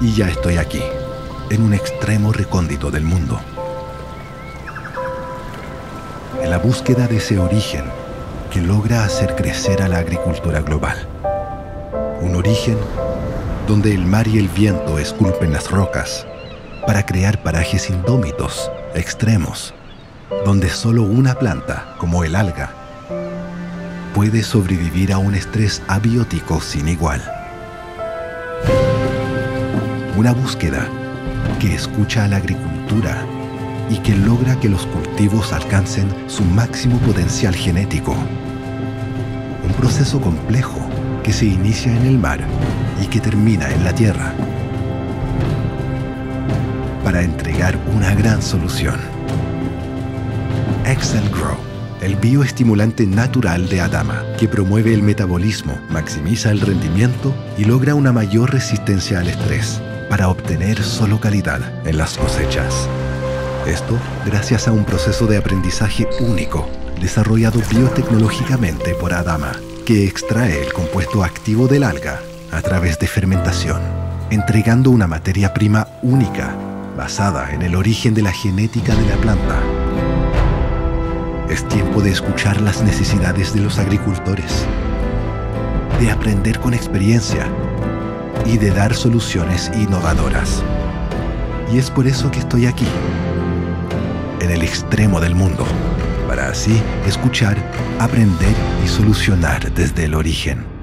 Y ya estoy aquí, en un extremo recóndito del mundo, en la búsqueda de ese origen que logra hacer crecer a la agricultura global. Un origen donde el mar y el viento esculpen las rocas para crear parajes indómitos, extremos, donde solo una planta, como el alga, puede sobrevivir a un estrés abiótico sin igual. Una búsqueda que escucha a la agricultura y que logra que los cultivos alcancen su máximo potencial genético. Un proceso complejo que se inicia en el mar y que termina en la tierra, para entregar una gran solución. Excel Grow, el bioestimulante natural de Adama, que promueve el metabolismo, maximiza el rendimiento y logra una mayor resistencia al estrés, para obtener solo calidad en las cosechas. Esto gracias a un proceso de aprendizaje único, desarrollado biotecnológicamente por Adama, que extrae el compuesto activo del alga a través de fermentación, entregando una materia prima única, basada en el origen de la genética de la planta. Es tiempo de escuchar las necesidades de los agricultores, de aprender con experiencia y de dar soluciones innovadoras. Y es por eso que estoy aquí, en el extremo del mundo, para así escuchar, aprender y solucionar desde el origen.